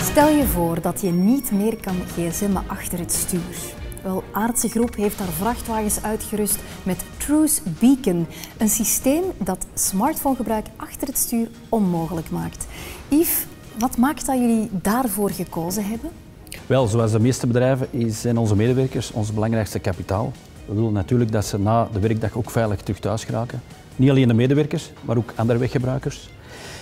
Stel je voor dat je niet meer kan gsm'en achter het stuur. Wel, Aardse Groep heeft haar vrachtwagens uitgerust met Truce Beacon, een systeem dat smartphonegebruik achter het stuur onmogelijk maakt. Yves, wat maakt dat jullie daarvoor gekozen hebben? Wel, zoals de meeste bedrijven zijn onze medewerkers ons belangrijkste kapitaal. We willen natuurlijk dat ze na de werkdag ook veilig terug thuis geraken. Niet alleen de medewerkers, maar ook andere weggebruikers.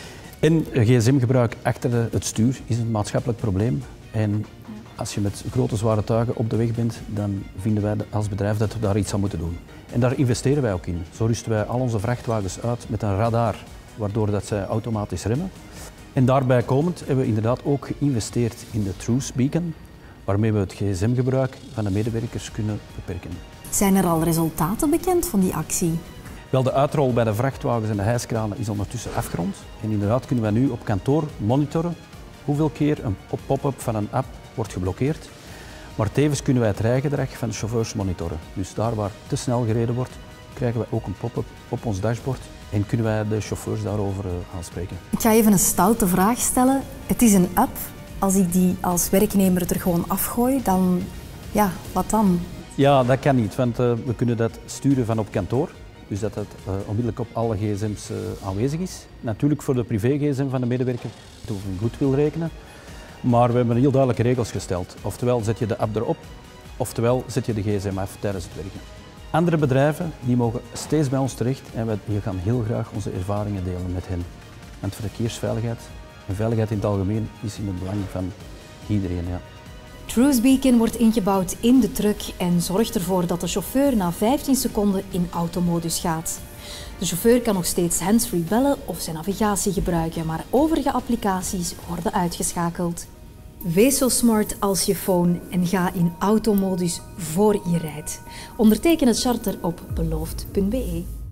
En gsm-gebruik achter het stuur is een maatschappelijk probleem. En als je met grote zware tuigen op de weg bent, dan vinden wij als bedrijf dat we daar iets aan moeten doen. En daar investeren wij ook in. Zo rusten wij al onze vrachtwagens uit met een radar, waardoor dat zij automatisch remmen. En daarbij komend hebben we inderdaad ook geïnvesteerd in de Truce Beacon, waarmee we het gsm-gebruik van de medewerkers kunnen beperken. Zijn er al resultaten bekend van die actie? Wel, de uitrol bij de vrachtwagens en de hijskranen is ondertussen afgerond. En inderdaad kunnen wij nu op kantoor monitoren hoeveel keer een pop-up van een app wordt geblokkeerd. Maar tevens kunnen wij het rijgedrag van de chauffeurs monitoren. Dus daar waar te snel gereden wordt, krijgen wij ook een pop-up op ons dashboard en kunnen wij de chauffeurs daarover aanspreken. Ik ga even een stoute vraag stellen. Het is een app. Als ik die als werknemer er gewoon afgooi, dan, ja, wat dan? Ja, dat kan niet, want we kunnen dat sturen van op kantoor. Dus dat het onmiddellijk op alle gsm's aanwezig is. Natuurlijk voor de privé-gsm van de medewerker moeten we goed wil rekenen. Maar we hebben heel duidelijke regels gesteld. Oftewel zet je de app erop, oftewel zet je de gsm af tijdens het werken. Andere bedrijven die mogen steeds bij ons terecht en we gaan heel graag onze ervaringen delen met hen. Want verkeersveiligheid en veiligheid in het algemeen is in het belang van iedereen. Ja. Truce Beacon wordt ingebouwd in de truck en zorgt ervoor dat de chauffeur na 15 seconden in automodus gaat. De chauffeur kan nog steeds handsfree bellen of zijn navigatie gebruiken, maar overige applicaties worden uitgeschakeld. Wees zo smart als je phone en ga in automodus voor je rijdt. Onderteken het charter op beloofd.be.